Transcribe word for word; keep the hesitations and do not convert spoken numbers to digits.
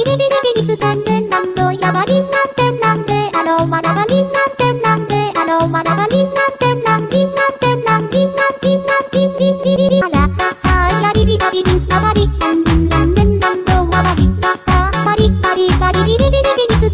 リリリリリス天然なんどヤバリンなんてなんであのまだバリンなんてなんであのまだバリンなんてなんリンなんてなんリンなんリンなんリンリンリリリあらささやリリバリリンババリなんなんなんなんどわバリバババリバリバリリリリリリス